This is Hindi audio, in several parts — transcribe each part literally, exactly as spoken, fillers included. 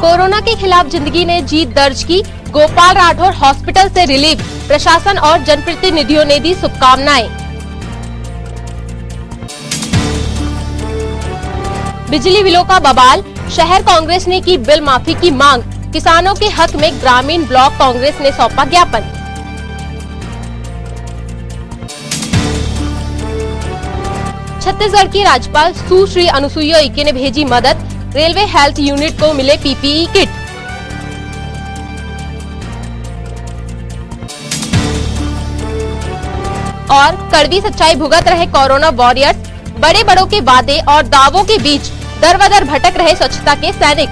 कोरोना के खिलाफ जिंदगी ने जीत दर्ज की। गोपाल राठौर हॉस्पिटल से रिलीव, प्रशासन और जनप्रतिनिधियों ने दी शुभकामनाएं। बिजली बिलों का बवाल, शहर कांग्रेस ने की बिल माफी की मांग। किसानों के हक में ग्रामीण ब्लॉक कांग्रेस ने सौंपा ज्ञापन। छत्तीसगढ़ की राज्यपाल सुश्री अनुसुईया उइके ने भेजी मदद। रेलवे हेल्थ यूनिट को मिले पीपीई किट। और कड़वी सच्चाई भुगत रहे कोरोना वॉरियर्स। बड़े बड़ों के वादे और दावों के बीच दर बदर भटक रहे स्वच्छता के सैनिक।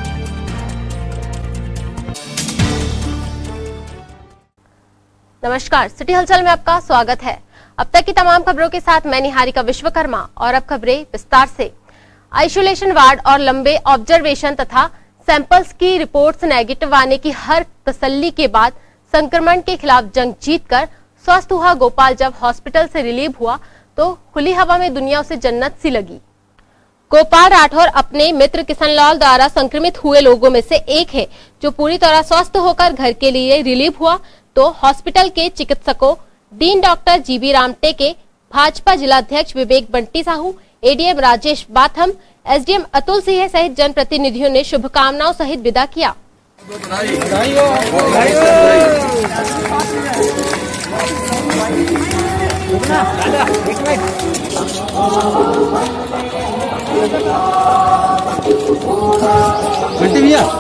नमस्कार, सिटी हलचल में आपका स्वागत है। अब तक की तमाम खबरों के साथ मैं निहारिका विश्वकर्मा और अब खबरें विस्तार से। आइसोलेशन वार्ड और लंबे ऑब्जर्वेशन तथा सैंपल्स की रिपोर्ट्स नेगेटिव आने की हर तसल्ली के बाद संक्रमण के खिलाफ जंग जीतकर स्वस्थ हुआ गोपाल जब हॉस्पिटल से रिलीव हुआ तो खुली हवा में दुनिया उसे जन्नत सी लगी। गोपाल राठौर अपने मित्र किशनलाल द्वारा संक्रमित हुए लोगों में से एक है जो पूरी तरह स्वस्थ होकर घर के लिए रिलीव हुआ तो हॉस्पिटल के चिकित्सकों डीन डॉक्टर जीबी रामटे के, भाजपा जिलाध्यक्ष विवेक बंटी साहू, एडीएम राजेश बाथम, एसडीएम अतुल सिंह सहित जनप्रतिनिधियों ने शुभकामनाओं सहित विदा किया। बंटी भैया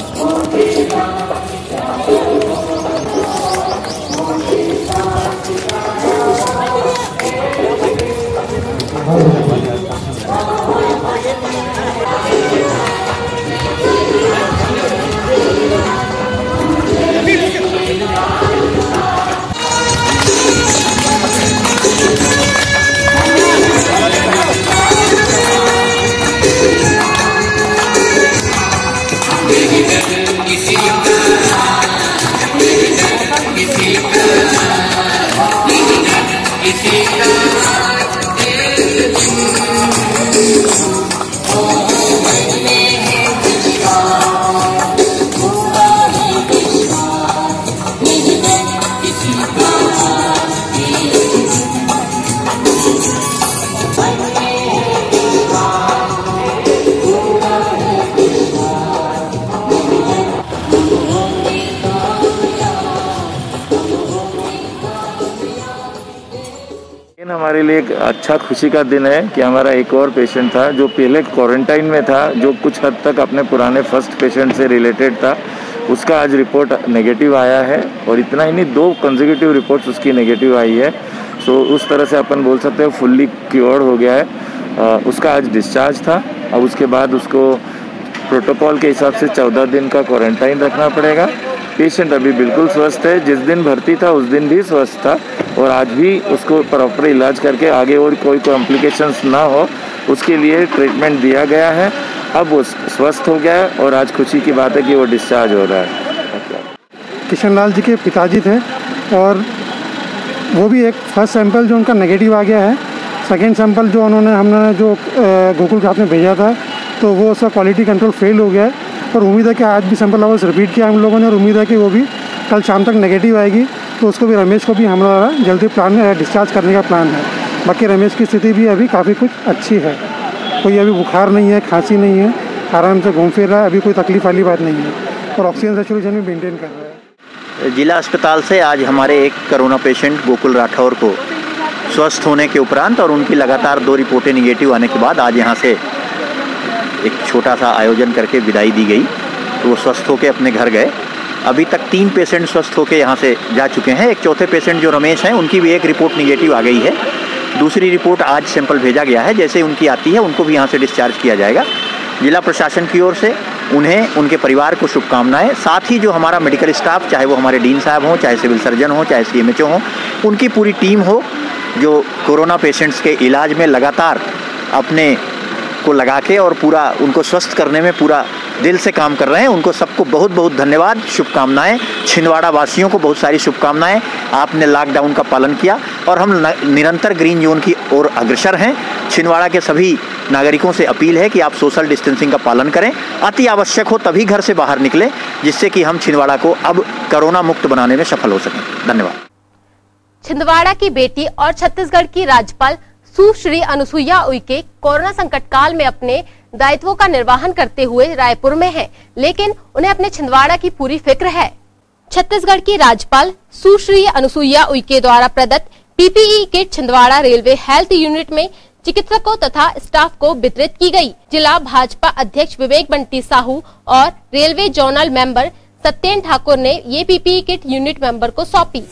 हमारे लिए एक अच्छा खुशी का दिन है कि हमारा एक और पेशेंट था जो पहले क्वारंटाइन में था, जो कुछ हद तक अपने पुराने फर्स्ट पेशेंट से रिलेटेड था, उसका आज रिपोर्ट नेगेटिव आया है। और इतना ही नहीं, दो कंसेक्यूटिव रिपोर्ट्स उसकी नेगेटिव आई है। सो उस तरह से अपन बोल सकते हैं फुल्ली क्योर्ड हो गया है। आ, उसका आज डिस्चार्ज था। अब उसके बाद उसको प्रोटोकॉल के हिसाब से चौदह दिन का क्वारंटाइन रखना पड़ेगा। पेशेंट अभी बिल्कुल स्वस्थ है, जिस दिन भर्ती था उस दिन भी स्वस्थ था और आज भी उसको प्रॉपर इलाज करके आगे और कोई कॉम्प्लिकेशंस ना हो उसके लिए ट्रीटमेंट दिया गया है। अब वो स्वस्थ हो गया है और आज खुशी की बात है कि वो डिस्चार्ज हो रहा है। किशनलाल जी के पिताजी थे और वो भी एक फर्स्ट सैंपल जो उनका नेगेटिव आ गया है। सेकेंड सैंपल जो उन्होंने हमने जो गोकुल घाट में भेजा था तो वो उसका क्वालिटी कंट्रोल फेल हो गया है और उम्मीद है कि आज भी सैंपल वापस रिपीट किया हम लोगों ने और उम्मीद है कि वो भी कल शाम तक नेगेटिव आएगी तो उसको भी रमेश को भी हमारा जल्दी प्लान डिस्चार्ज करने का प्लान है। बाकी रमेश की स्थिति भी अभी काफ़ी कुछ अच्छी है, कोई अभी बुखार नहीं है, खांसी नहीं है, आराम से घूम फिर रहा है, अभी कोई तकलीफ वाली बात नहीं है और ऑक्सीजन सैचुरेशन भी मेंटेन कर रहा है। जिला अस्पताल से आज हमारे एक कोरोना पेशेंट गोकुल राठौर को स्वस्थ होने के उपरांत और उनकी लगातार दो रिपोर्टें निगेटिव आने के बाद आज यहाँ से एक छोटा सा आयोजन करके विदाई दी गई तो वो स्वस्थ होकर अपने घर गए। अभी तक तीन पेशेंट स्वस्थ होकर यहाँ से जा चुके हैं। एक चौथे पेशेंट जो रमेश हैं उनकी भी एक रिपोर्ट निगेटिव आ गई है। दूसरी रिपोर्ट आज सैंपल भेजा गया है, जैसे उनकी आती है उनको भी यहाँ से डिस्चार्ज किया जाएगा। जिला प्रशासन की ओर से उन्हें, उनके परिवार को शुभकामनाएं। साथ ही जो हमारा मेडिकल स्टाफ, चाहे वो हमारे डीन साहब हों, चाहे सिविल सर्जन हो, चाहे सी एम एच ओ हों, उनकी पूरी टीम हो जो कोरोना पेशेंट्स के इलाज में लगातार अपने को लगा के और पूरा उनको स्वस्थ करने में पूरा दिल से काम कर रहे हैं, उनको सबको बहुत बहुत धन्यवाद, शुभकामनाएं। छिंदवाड़ा वासियों को बहुत सारी शुभकामनाएं। आपने लॉकडाउन का पालन किया और हम निरंतर ग्रीन जोन की ओर अग्रसर हैं। छिंदवाड़ा के सभी नागरिकों से अपील है कि आप सोशल डिस्टेंसिंग का पालन करें, अति आवश्यक हो तभी घर से बाहर निकलें, जिससे कि हम छिंदवाड़ा को अब कोरोना मुक्त बनाने में सफल हो सकें। धन्यवाद। छिंदवाड़ा की बेटी और छत्तीसगढ़ की राज्यपाल सुश्री अनुसुईया उइके कोरोना संकट काल में अपने दायित्वों का निर्वहन करते हुए रायपुर में हैं, लेकिन उन्हें अपने छिंदवाड़ा की पूरी फिक्र है। छत्तीसगढ़ की राज्यपाल सुश्री अनुसुईया उइके द्वारा प्रदत्त PPE kit Chhindwara railway health unit में चिकित्सकों तथा स्टाफ को वितरित की गई। जिला भाजपा अध्यक्ष विवेक बंटी साहू और railway zonal member Satyen Thakur ने ये पीपीई किट यूनिट मेंबर को सौंपी।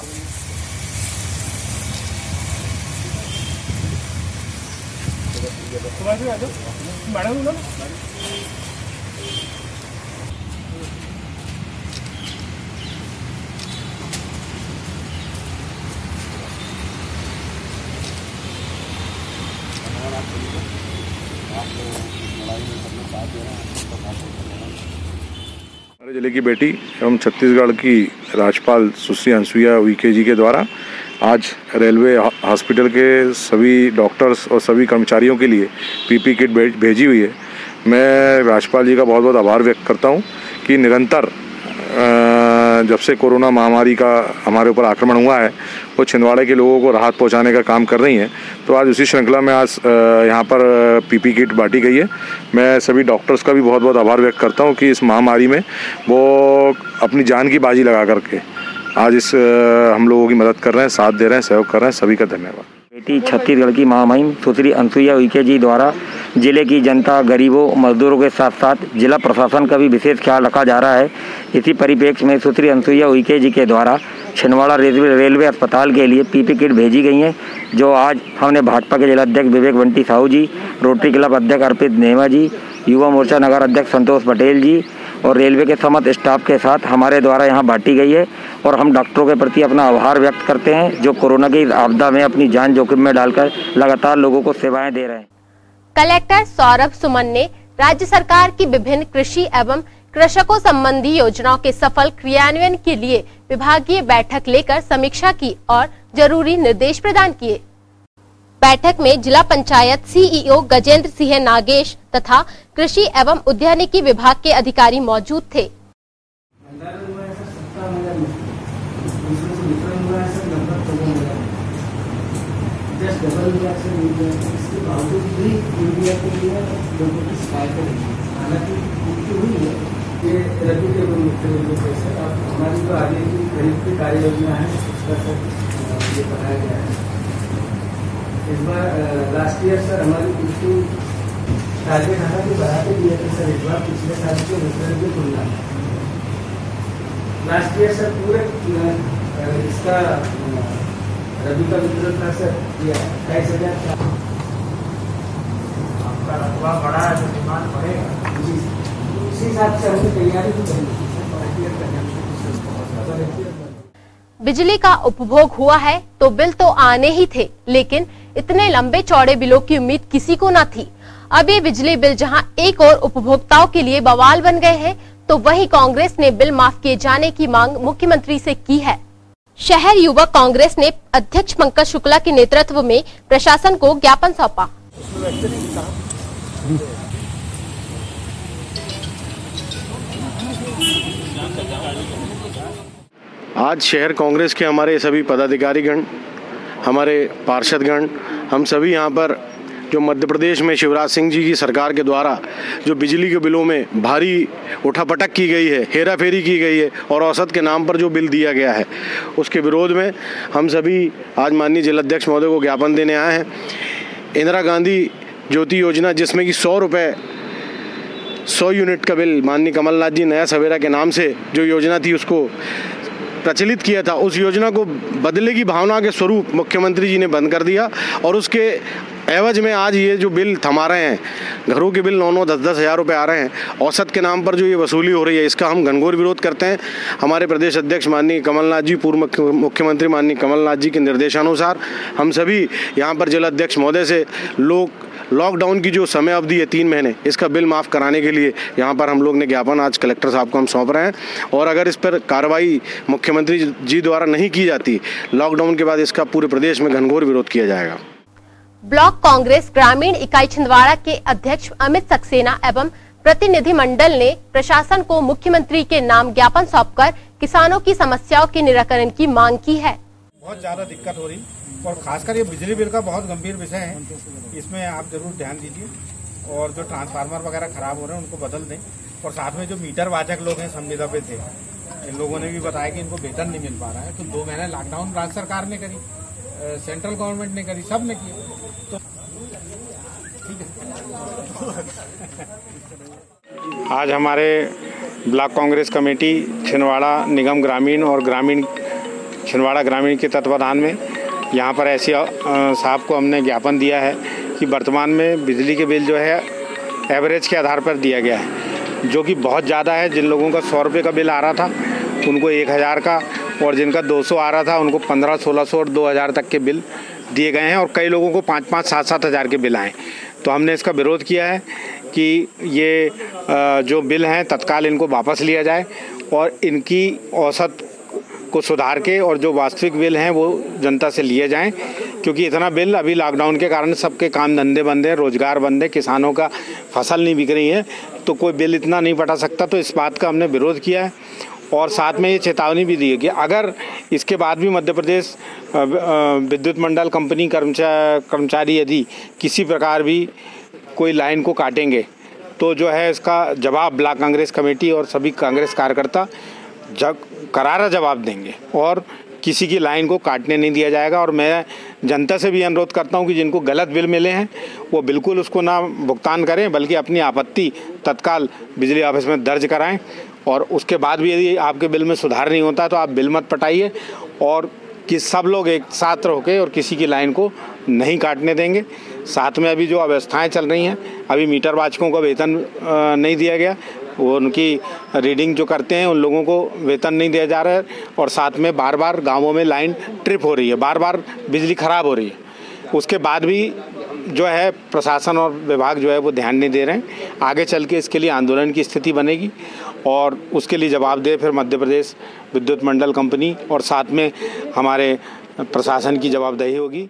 हमारे जिले की बेटी एवं छत्तीसगढ़ की राज्यपाल सुश्री अनुसुईया उइके जी के द्वारा आज रेलवे हॉस्पिटल के सभी डॉक्टर्स और सभी कर्मचारियों के लिए पीपी किट भेजी हुई है। मैं राज्यपाल जी का बहुत बहुत आभार व्यक्त करता हूं कि निरंतर जब से कोरोना महामारी का हमारे ऊपर आक्रमण हुआ है वो छिंदवाड़े के लोगों को राहत पहुंचाने का काम कर रही हैं। तो आज उसी श्रृंखला में आज यहाँ पर पीपी किट बांटी गई है। मैं सभी डॉक्टर्स का भी बहुत बहुत आभार व्यक्त करता हूँ कि इस महामारी में वो अपनी जान की बाजी लगा करके आज इस हम लोगों की मदद कर रहे हैं, साथ दे रहे हैं, सहयोग कर रहे हैं। सभी का धन्यवाद। बेटी छत्तीसगढ़ की महामहिम सुश्री अनुसुईया उइके जी द्वारा जिले की जनता, गरीबों, मजदूरों के साथ साथ जिला प्रशासन का भी विशेष ख्याल रखा जा रहा है। इसी परिप्रेक्ष्य में सुश्री अनुसुईया उइके जी के द्वारा छिंदवाड़ा रेलवे रेलवे अस्पताल के लिए पीपी किट भेजी गई हैं, जो आज हमने भाजपा के जिला अध्यक्ष विवेक बंटी साहू जी, रोटरी क्लब अध्यक्ष अर्पित नेमा जी, युवा मोर्चा नगर अध्यक्ष संतोष पटेल जी और रेलवे के समस्त स्टाफ के साथ हमारे द्वारा यहाँ बांटी गई है। और हम डॉक्टरों के प्रति अपना आभार व्यक्त करते हैं जो कोरोना की आपदा में अपनी जान जोखिम में डालकर लगातार लोगों को सेवाएं दे रहे हैं। कलेक्टर सौरभ सुमन ने राज्य सरकार की विभिन्न कृषि एवं कृषकों संबंधी योजनाओं के सफल क्रियान्वयन के लिए विभागीय बैठक लेकर समीक्षा की और जरूरी निर्देश प्रदान किए। बैठक में जिला पंचायत सीईओ गजेंद्र सिंह नागेश तथा कृषि एवं उद्यानिकी विभाग के अधिकारी मौजूद थे। हमारी जो आगे की खरीद की कार्य योजना है उसका सर ये बनाया गया है। इस बार लास्ट ईयर सर हमारी कृषि टारगेट था कि बढ़ाते दिए थे सर, इस बार पिछले साल के वितरण की तुलना में लास्ट ईयर सर पूरे इसका रबी का वितरण था सर अट्ठाईस हजार। आपका रकबा बढ़ा है तो डिमांड बढ़ेगा, उसी हिसाब से हमने तैयारी भी करनी थी। बिजली का उपभोग हुआ है तो बिल तो आने ही थे, लेकिन इतने लंबे चौड़े बिलों की उम्मीद किसी को न थी। अब ये बिजली बिल जहां एक और उपभोक्ताओं के लिए बवाल बन गए हैं, तो वहीं कांग्रेस ने बिल माफ किए जाने की मांग मुख्यमंत्री से की है। शहर युवक कांग्रेस ने अध्यक्ष पंकज शुक्ला के नेतृत्व में प्रशासन को ज्ञापन सौंपा। आज शहर कांग्रेस के हमारे सभी पदाधिकारीगण, हमारे पार्षदगण, हम सभी यहाँ पर जो मध्य प्रदेश में शिवराज सिंह जी की सरकार के द्वारा जो बिजली के बिलों में भारी उठापटक की गई है, हेराफेरी की गई है और औसत के नाम पर जो बिल दिया गया है, उसके विरोध में हम सभी आज माननीय जिलाध्यक्ष महोदय को ज्ञापन देने आए हैं। इंदिरा गांधी ज्योति योजना, जिसमें कि सौ रुपये सौ यूनिट का बिल माननीय कमलनाथ जी नया सवेरा के नाम से जो योजना थी उसको प्रचलित किया था, उस योजना को बदले की भावना के स्वरूप मुख्यमंत्री जी ने बंद कर दिया और उसके एवज में आज ये जो बिल थमा रहे हैं, घरों के बिल नौ नौ दस दस हज़ार रुपये आ रहे हैं, औसत के नाम पर जो ये वसूली हो रही है, इसका हम घनघोर विरोध करते हैं। हमारे प्रदेश अध्यक्ष माननीय कमलनाथ जी, पूर्व मुख्यमंत्री माननीय कमलनाथ जी के निर्देशानुसार हम सभी यहाँ पर जिलाध्यक्ष महोदय से लोग लॉकडाउन की जो समय अवधि है तीन महीने, इसका बिल माफ़ कराने के लिए यहाँ पर हम लोग ने ज्ञापन आज कलेक्टर साहब को हम सौंप रहे हैं। और अगर इस पर कार्रवाई मुख्यमंत्री जी द्वारा नहीं की जाती, लॉकडाउन के बाद इसका पूरे प्रदेश में घनघोर विरोध किया जाएगा। ब्लॉक कांग्रेस ग्रामीण इकाई छिंदवाड़ा के अध्यक्ष अमित सक्सेना एवं प्रतिनिधिमंडल ने प्रशासन को मुख्यमंत्री के नाम ज्ञापन सौंपकर किसानों की समस्याओं के निराकरण की मांग की है। बहुत ज्यादा दिक्कत हो रही और खासकर ये बिजली बिल का बहुत गंभीर विषय है, इसमें आप जरूर ध्यान दीजिए और जो ट्रांसफार्मर वगैरह खराब हो रहे हैं उनको बदल दें। और साथ में जो मीटर वाचक लोग हैं संविदा पे थे, इन लोगों ने भी बताया कि इनको वेतन नहीं मिल पा रहा है। तो दो महीने लॉकडाउन राज्य सरकार ने करी, सेंट्रल गवर्नमेंट ने करी, सब ने किया। तो आज हमारे ब्लॉक कांग्रेस कमेटी छिंदवाड़ा निगम ग्रामीण और ग्रामीण छिंदवाड़ा ग्रामीण के तत्वाधान में यहाँ पर ऐसी साहब को हमने ज्ञापन दिया है कि वर्तमान में बिजली के बिल जो है एवरेज के आधार पर दिया गया है, जो कि बहुत ज़्यादा है। जिन लोगों का सौ रुपये का बिल आ रहा था उनको एक हज़ार का, और जिनका दो सौ आ रहा था उनको पंद्रह सोलह सौ और दो हज़ार तक के बिल दिए गए हैं, और कई लोगों को पाँच पाँच सात सात हज़ार के बिल आए। तो हमने इसका विरोध किया है कि ये जो बिल हैं तत्काल इनको वापस लिया जाए और इनकी औसत को सुधार के और जो वास्तविक बिल हैं वो जनता से लिए जाएं, क्योंकि इतना बिल अभी लॉकडाउन के कारण सबके काम धंधे बंद हैं, रोजगार बंद है, किसानों का फसल नहीं बिक रही है, तो कोई बिल इतना नहीं पटा सकता। तो इस बात का हमने विरोध किया है और साथ में ये चेतावनी भी दी है कि अगर इसके बाद भी मध्य प्रदेश विद्युत मंडल कंपनी कर्मचारी यदि किसी प्रकार भी कोई लाइन को काटेंगे तो जो है इसका जवाब ब्लॉक कांग्रेस कमेटी और सभी कांग्रेस कार्यकर्ता जब करारा जवाब देंगे और किसी की लाइन को काटने नहीं दिया जाएगा। और मैं जनता से भी अनुरोध करता हूं कि जिनको गलत बिल मिले हैं वो बिल्कुल उसको ना भुगतान करें, बल्कि अपनी आपत्ति तत्काल बिजली ऑफिस में दर्ज कराएं। और उसके बाद भी यदि आपके बिल में सुधार नहीं होता तो आप बिल मत पटाइए, और कि सब लोग एक साथ होकर और किसी की लाइन को नहीं काटने देंगे। साथ में अभी जो अवस्थाएं चल रही हैं, अभी मीटर वाचकों को वेतन नहीं दिया गया, वो उनकी रीडिंग जो करते हैं उन लोगों को वेतन नहीं दिया जा रहा है, और साथ में बार बार गांवों में लाइन ट्रिप हो रही है, बार बार बिजली खराब हो रही है। उसके बाद भी जो है प्रशासन और विभाग जो है वो ध्यान नहीं दे रहे हैं। आगे चल के इसके लिए आंदोलन की स्थिति बनेगी और उसके लिए जवाबदेह फिर मध्य प्रदेश विद्युत मंडल कंपनी और साथ में हमारे प्रशासन की जवाबदेही होगी।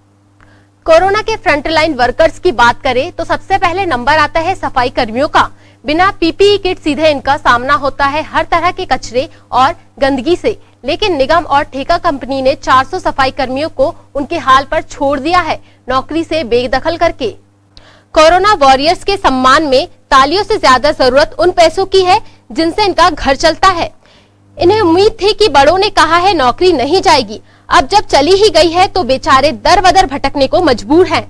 कोरोना के फ्रंटलाइन वर्कर्स की बात करें तो सबसे पहले नंबर आता है सफाई कर्मियों का। बिना पीपीई किट सीधे इनका सामना होता है हर तरह के कचरे और गंदगी से, लेकिन निगम और ठेका कंपनी ने चार सौ सफाई कर्मियों को उनके हाल पर छोड़ दिया है, नौकरी से बेदखल करके। कोरोना वॉरियर्स के सम्मान में तालियों से ज्यादा जरूरत उन पैसों की है जिनसे इनका घर चलता है। इन्हें उम्मीद थी कि बड़ों ने कहा है नौकरी नहीं जाएगी, अब जब चली ही गई है तो बेचारे दर बदर भटकने को मजबूर हैं।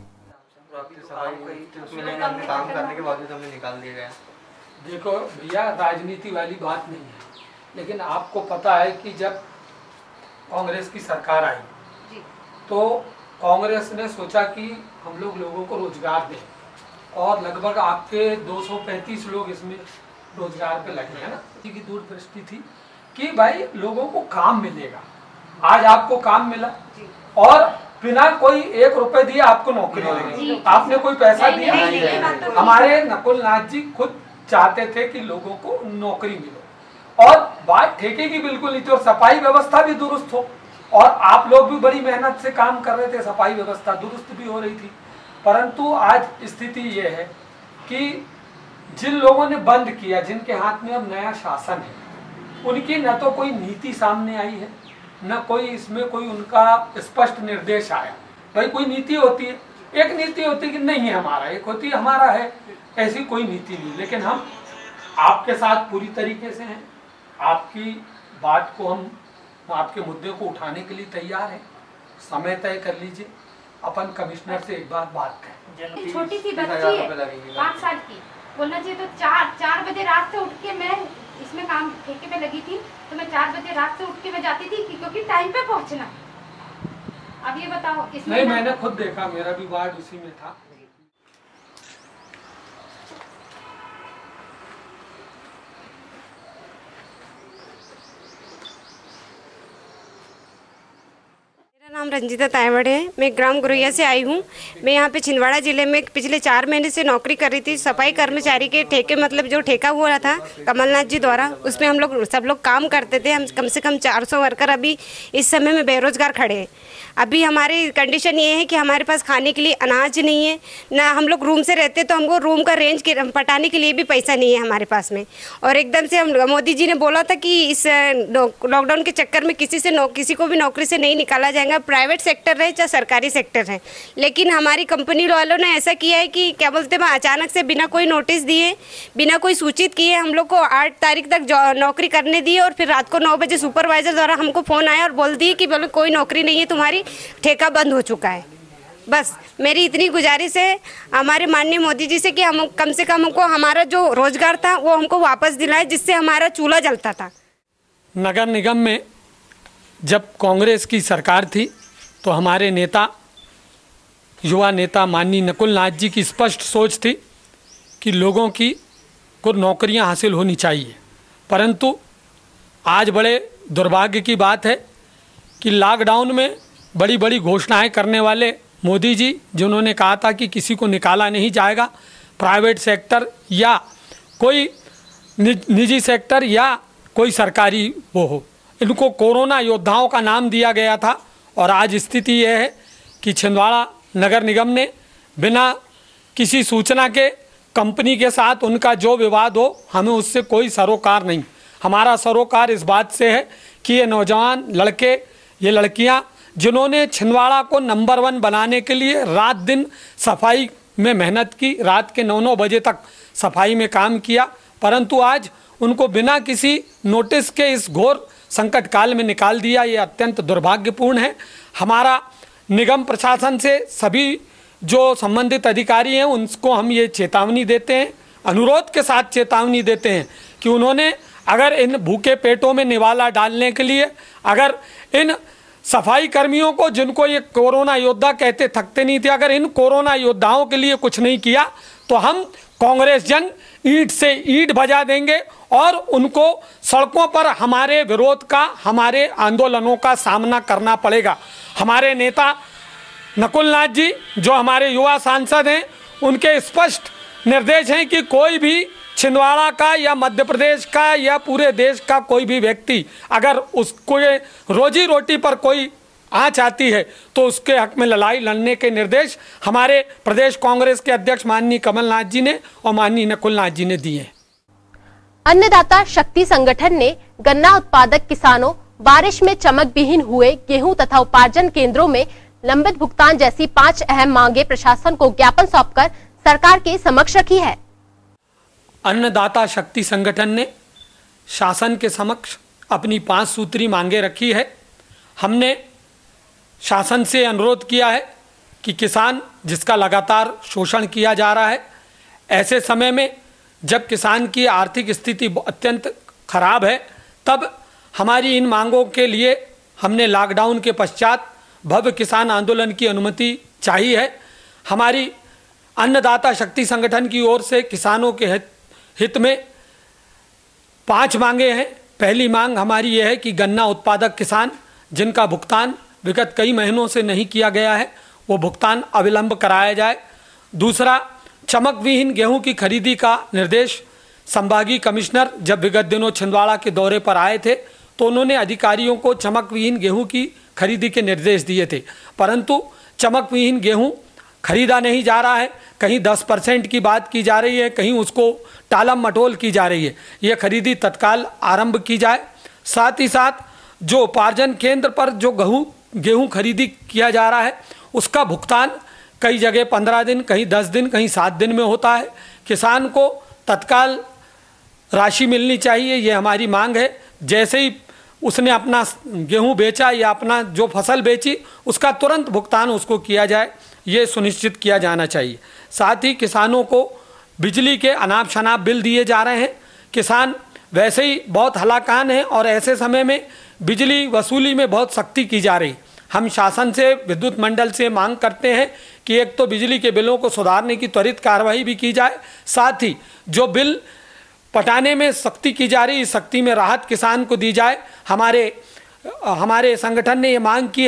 काम करने के बावजूद हमें निकाल दिया गया। देखो भैया, राजनीति वाली बात नहीं है, लेकिन आपको पता है कि जब कांग्रेस की सरकार आई तो कांग्रेस ने सोचा कि हम लोग लोगों को रोजगार दें, और लगभग आपके दो सौ पैंतीस लोग इसमें रोजगार पे लगे हैं ना। की दूरदृष्टि थी कि भाई लोगों को काम मिलेगा। आज आपको काम मिला और बिना कोई एक रुपए दिए आपको नौकरी मिलेगी, आपने कोई पैसा दिया नहीं। हमारे नकुल नाथ जी खुद चाहते थे कि लोगों को नौकरी मिले, और बात ठेके की बिल्कुल नहीं थी, और सफाई व्यवस्था भी दुरुस्त हो, और आप लोग भी बड़ी मेहनत से काम कर रहे थे, सफाई व्यवस्था दुरुस्त भी हो रही थी। परंतु आज स्थिति ये है कि जिन लोगों ने बंद किया, जिनके हाथ में अब नया शासन है, उनकी न तो कोई नीति सामने आई है, न कोई इसमें कोई उनका स्पष्ट निर्देश आया। भाई कोई नीति होती है, एक नीति होती है कि नहीं है हमारा, एक होती है हमारा है, ऐसी कोई नीति नहीं। लेकिन हम आपके साथ पूरी तरीके से हैं, आपकी बात को हम आपके मुद्दे को उठाने के लिए तैयार हैं। समय तय कर लीजिए, अपन कमिश्नर से एक बार बात करें। छोटी सी बच्ची है पाँच साल की, बोलना चाहिए तो चार चार बजे रात से उठ के मैं इसमें काम ठेके पे लगी थी, तो मैं चार बजे रात से उठ के मैं जाती थी क्योंकि टाइम पे पहुंचना। अब ये बताओ इसमें नहीं, मैंने खुद देखा, मेरा भी वार्ड उसी में था। नाम रंजीता तायवड़े है। मैं ग्राम गुरैया से आई हूँ। मैं यहाँ पे छिंदवाड़ा जिले में पिछले चार महीने से नौकरी कर रही थी। सफाई कर्मचारी के ठेके मतलब जो ठेका हुआ था कमलनाथ जी द्वारा, उसमें हम लोग सब लोग काम करते थे। हम कम से कम चार सौ वर्कर अभी इस समय में बेरोजगार खड़े हैं। अभी हमारी कंडीशन ये है कि हमारे पास खाने के लिए अनाज नहीं है, ना हम लोग रूम से रहते तो हमको रूम का रेंज पटाने के लिए भी पैसा नहीं है हमारे पास में। और एकदम से हम मोदी जी ने बोला था कि इस लॉकडाउन के चक्कर में किसी से नो, किसी को भी नौकरी से नहीं निकाला जाएगा, प्राइवेट सेक्टर रहे चाहे सरकारी सेक्टर है। लेकिन हमारी कंपनी वालों ने ऐसा किया है कि क्या बोलते हैं, अचानक से बिना कोई नोटिस दिए, बिना कोई सूचित किए हम लोग को आठ तारीख तक नौकरी करने दी। और फिर रात को नौ बजे सुपरवाइजर द्वारा हमको फ़ोन आया और बोल दिए कि बोलो कोई नौकरी नहीं है तुम्हारी, ठेका बंद हो चुका है। बस मेरी इतनी गुजारिश है हमारे माननीय मोदी जी से कि हम कम से कम हमको हमारा जो रोजगार था वो हमको वापस दिलाए, जिससे हमारा चूल्हा जलता था। नगर निगम में जब कांग्रेस की सरकार थी तो हमारे नेता, युवा नेता माननीय नकुल नाथ जी की स्पष्ट सोच थी कि लोगों की को नौकरियां हासिल होनी चाहिए। परंतु आज बड़े दुर्भाग्य की बात है कि लॉकडाउन में बड़ी बड़ी घोषणाएं करने वाले मोदी जी, जिन्होंने कहा था कि किसी को निकाला नहीं जाएगा, प्राइवेट सेक्टर या कोई निजी सेक्टर या कोई सरकारी वो हो, इनको कोरोना योद्धाओं का नाम दिया गया था। और आज स्थिति यह है कि छिंदवाड़ा नगर निगम ने बिना किसी सूचना के कंपनी के साथ उनका जो विवाद हो, हमें उससे कोई सरोकार नहीं। हमारा सरोकार इस बात से है कि ये नौजवान लड़के, ये लड़कियां जिन्होंने छिंदवाड़ा को नंबर वन बनाने के लिए रात दिन सफाई में मेहनत की, रात के नौ नौ बजे तक सफाई में काम किया, परंतु आज उनको बिना किसी नोटिस के इस घोर संकट काल में निकाल दिया। ये अत्यंत दुर्भाग्यपूर्ण है। हमारा निगम प्रशासन से सभी जो संबंधित अधिकारी हैं उनको हम ये चेतावनी देते हैं, अनुरोध के साथ चेतावनी देते हैं कि उन्होंने अगर इन भूखे पेटों में निवाला डालने के लिए, अगर इन सफाई कर्मियों को, जिनको ये कोरोना योद्धा कहते थकते नहीं थे, अगर इन कोरोना योद्धाओं के लिए कुछ नहीं किया तो हम कांग्रेस जन ईंट से ईंट बजा देंगे और उनको सड़कों पर हमारे विरोध का, हमारे आंदोलनों का सामना करना पड़ेगा। हमारे नेता नकुल नाथ जी जो हमारे युवा सांसद हैं, उनके स्पष्ट निर्देश हैं कि कोई भी छिंदवाड़ा का या मध्य प्रदेश का या पूरे देश का कोई भी व्यक्ति अगर उसको रोजी रोटी पर कोई आँच आती है तो उसके हक में लड़ाई लड़ने के निर्देश हमारे प्रदेश कांग्रेस के अध्यक्ष माननीय कमलनाथ जी ने और माननीय नकुल नाथ जी ने दिए। अन्नदाता शक्ति संगठन ने गन्ना उत्पादक किसानों, बारिश में चमक विहीन हुए गेहूं तथा उपार्जन केंद्रों में लंबित भुगतान जैसी पांच अहम मांगे प्रशासन को ज्ञापन सौंपकर सरकार के समक्ष रखी है। अन्नदाता शक्ति संगठन ने शासन के समक्ष अपनी पांच सूत्री मांगे रखी है। हमने शासन से अनुरोध किया है कि किसान जिसका लगातार शोषण किया जा रहा है, ऐसे समय में जब किसान की आर्थिक स्थिति अत्यंत खराब है, तब हमारी इन मांगों के लिए हमने लॉकडाउन के पश्चात भव्य किसान आंदोलन की अनुमति चाहिए है। हमारी अन्नदाता शक्ति संगठन की ओर से किसानों के हित हित में पांच मांगे हैं। पहली मांग हमारी यह है कि गन्ना उत्पादक किसान जिनका भुगतान विगत कई महीनों से नहीं किया गया है, वो भुगतान अविलंब कराया जाए। दूसरा, चमक विहीन गेहूं की खरीदी का निर्देश संभागीय कमिश्नर जब विगत दिनों छिंदवाड़ा के दौरे पर आए थे तो उन्होंने अधिकारियों को चमक विहीन गेहूं की खरीदी के निर्देश दिए थे, परंतु चमक विहीन गेहूं खरीदा नहीं जा रहा है। कहीं दस परसेंट की बात की जा रही है, कहीं उसको टालम मटोल की जा रही है। यह खरीदी तत्काल आरंभ की जाए। साथ ही साथ जो उपार्जन केंद्र पर जो गेहूं गेहूं खरीदी किया जा रहा है, उसका भुगतान कई जगह पंद्रह दिन, कहीं दस दिन, कहीं सात दिन में होता है। किसान को तत्काल राशि मिलनी चाहिए, ये हमारी मांग है। जैसे ही उसने अपना गेहूं बेचा या अपना जो फसल बेची, उसका तुरंत भुगतान उसको किया जाए, ये सुनिश्चित किया जाना चाहिए। साथ ही किसानों को बिजली के अनाप शनाप बिल दिए जा रहे हैं। किसान वैसे ही बहुत हलाकान हैं और ऐसे समय में बिजली वसूली में बहुत सख्ती की जा रही। हम शासन से, विद्युत मंडल से मांग करते हैं कि एक तो बिजली के बिलों को सुधारने की त्वरित कार्रवाई भी की जाए, साथ ही जो बिल पटाने में सख्ती की जा रही, सख्ती में राहत किसान को दी जाए। हमारे हमारे संगठन ने ये मांग की है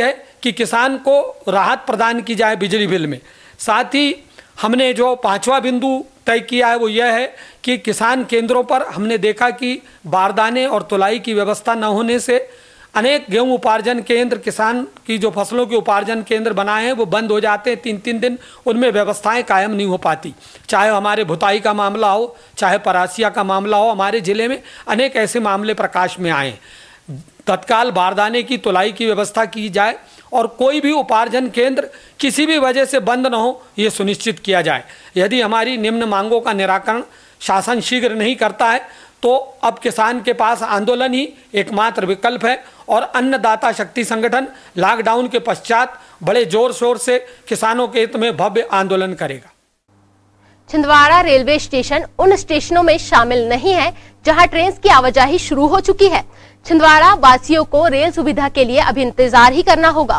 कि किसान को राहत प्रदान की जाए बिजली बिल में। साथ ही हमने जो पांचवा बिंदु तय किया है वो यह है कि किसान केंद्रों पर हमने देखा कि बारदाने और तुलाई की व्यवस्था न होने से अनेक गेहूं उपार्जन केंद्र, किसान की जो फसलों के उपार्जन केंद्र बनाए हैं वो बंद हो जाते हैं, तीन तीन दिन उनमें व्यवस्थाएं कायम नहीं हो पाती। चाहे हमारे भुताई का मामला हो, चाहे परासिया का मामला हो, हमारे ज़िले में अनेक ऐसे मामले प्रकाश में आए। तत्काल बारदाने की तुलाई की व्यवस्था की जाए और कोई भी उपार्जन केंद्र किसी भी वजह से बंद न हो, ये सुनिश्चित किया जाए। यदि हमारी निम्न मांगों का निराकरण शासन शीघ्र नहीं करता है तो अब किसान के पास आंदोलन ही एकमात्र विकल्प है और अन्नदाता शक्ति संगठन लॉकडाउन के पश्चात बड़े जोर शोर से किसानों के हित में भव्य आंदोलन करेगा। छिंदवाड़ा रेलवे स्टेशन उन स्टेशनों में शामिल नहीं है जहां ट्रेन की आवाजाही शुरू हो चुकी है। छिंदवाड़ा वासियों को रेल सुविधा के लिए अभी इंतजार ही करना होगा।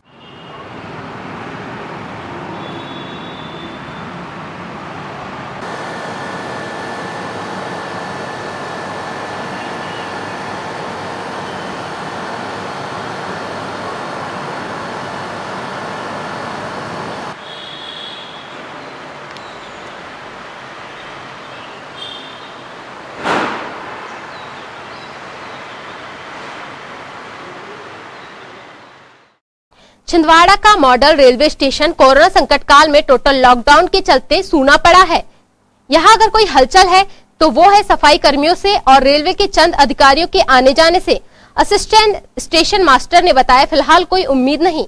छिंदवाड़ा का मॉडल रेलवे स्टेशन कोरोना संकट काल में टोटल लॉकडाउन के चलते सूना पड़ा है। यहाँ अगर कोई हलचल है तो वो है सफाई कर्मियों से और रेलवे के चंद अधिकारियों के आने जाने से। असिस्टेंट स्टेशन मास्टर ने बताया फिलहाल कोई उम्मीद नहीं।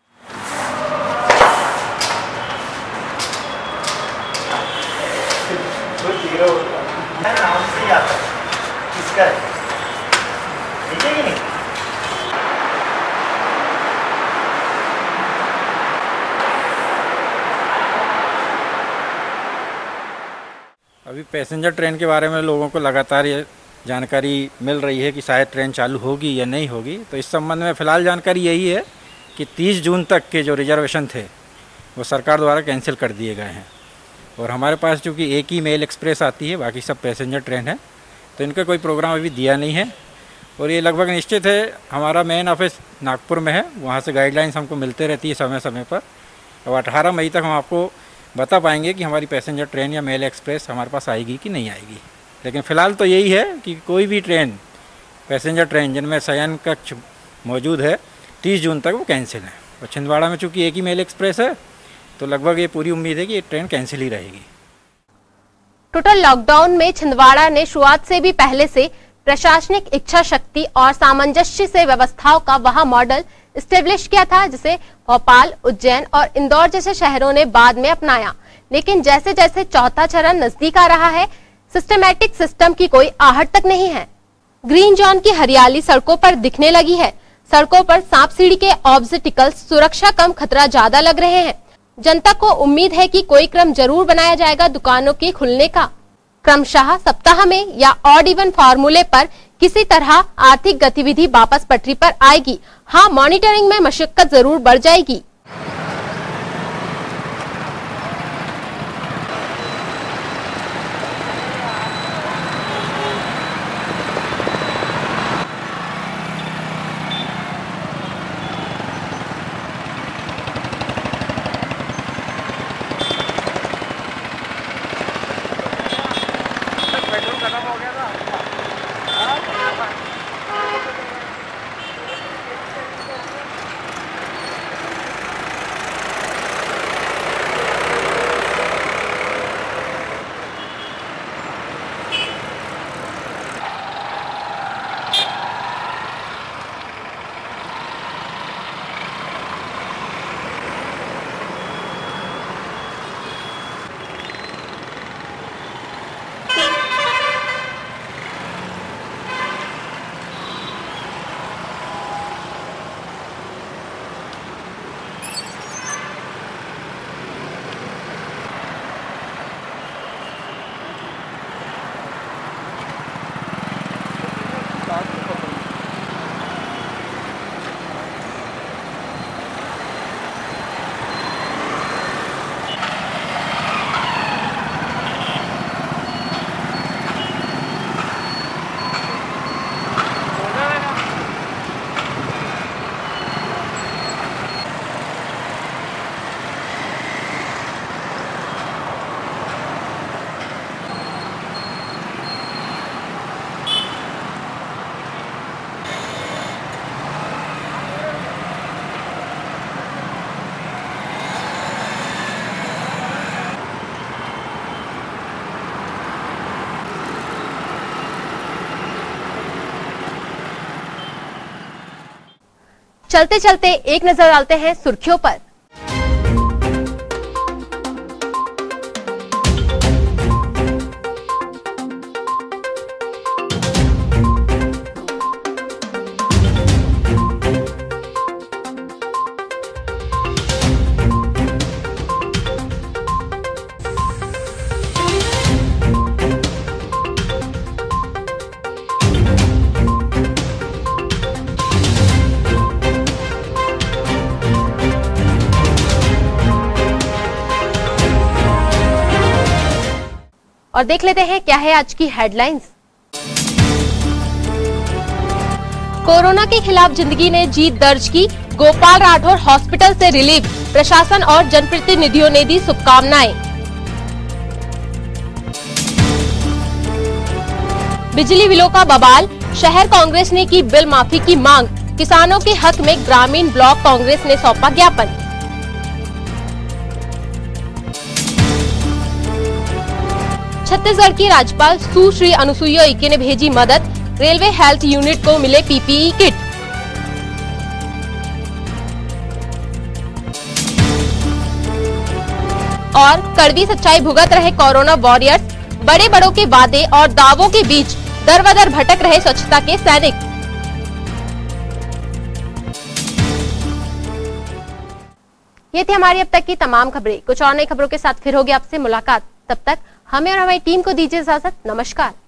अभी पैसेंजर ट्रेन के बारे में लोगों को लगातार ये जानकारी मिल रही है कि शायद ट्रेन चालू होगी या नहीं होगी। तो इस संबंध में फ़िलहाल जानकारी यही है कि तीस जून तक के जो रिजर्वेशन थे वो सरकार द्वारा कैंसिल कर दिए गए हैं और हमारे पास चूँकि एक ही मेल एक्सप्रेस आती है, बाकी सब पैसेंजर ट्रेन है, तो इनका कोई प्रोग्राम अभी दिया नहीं है और ये लगभग निश्चित है। हमारा मेन ऑफिस नागपुर में है, वहाँ से गाइडलाइंस हमको मिलते रहती है समय समय पर और अठारह मई तक हम आपको बता पाएंगे कि हमारी पैसेंजर ट्रेन या मेल एक्सप्रेस हमारे पास आएगी कि नहीं आएगी। लेकिन फ़िलहाल तो यही है कि कोई भी ट्रेन, पैसेंजर ट्रेन जिनमें शयन कक्ष मौजूद है, तीस जून तक वो कैंसिल है। और छिंदवाड़ा में चूँकि एक ही मेल एक्सप्रेस है तो लगभग ये पूरी उम्मीद है कि ये ट्रेन कैंसिल ही रहेगी। टोटल लॉकडाउन में छिंदवाड़ा ने शुरुआत से भी पहले से प्रशासनिक इच्छा शक्ति और सामंजस्य से व्यवस्थाओं का वहां मॉडल स्टेब्लिश किया था, जिसे भोपाल, उज्जैन और इंदौर जैसे शहरों ने बाद में अपनाया। लेकिन जैसे जैसे चौथा चरण नजदीक आ रहा है, सिस्टमैटिक सिस्टम की कोई आहट तक नहीं है। ग्रीन जोन की हरियाली सड़कों पर दिखने लगी है। सड़कों पर सांप सीढ़ी के ऑब्स्टिकल्स सुरक्षा कम खतरा ज्यादा लग रहे हैं। जनता को उम्मीद है कि कोई क्रम जरूर बनाया जाएगा दुकानों के खुलने का। क्रमशः सप्ताह में या ऑड इवन फार्मूले पर किसी तरह आर्थिक गतिविधि वापस पटरी पर आएगी। हाँ, मॉनिटरिंग में मशक्कत जरूर बढ़ जाएगी। चलते चलते एक नजर डालते हैं सुर्खियों पर। और देख लेते हैं क्या है आज की हेडलाइंस। कोरोना के खिलाफ जिंदगी ने जीत दर्ज की, गोपाल राठौर हॉस्पिटल से रिलीव, प्रशासन और जनप्रतिनिधियों ने दी शुभकामनाएं। बिजली बिलों का बवाल, शहर कांग्रेस ने की बिल माफी की मांग, किसानों के हक में ग्रामीण ब्लॉक कांग्रेस ने सौंपा ज्ञापन। छत्तीसगढ़ की राज्यपाल सुश्री अनुसुईया उइके ने भेजी मदद, रेलवे हेल्थ यूनिट को मिले पीपीई किट। और कड़वी सच्चाई भुगत रहे कोरोना वॉरियर्स, बड़े बड़ों के वादे और दावों के बीच दर-बदर भटक रहे स्वच्छता के सैनिक। ये थी हमारी अब तक की तमाम खबरें। कुछ और नई खबरों के साथ फिर होगी आपसे मुलाकात। तब तक हमें और हमारी टीम को दीजिए इजाजत। नमस्कार।